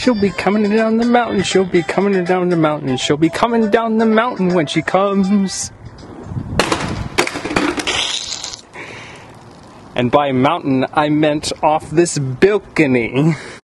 She'll be coming down the mountain, she'll be coming down the mountain, she'll be coming down the mountain when she comes. And by mountain, I meant off this balcony.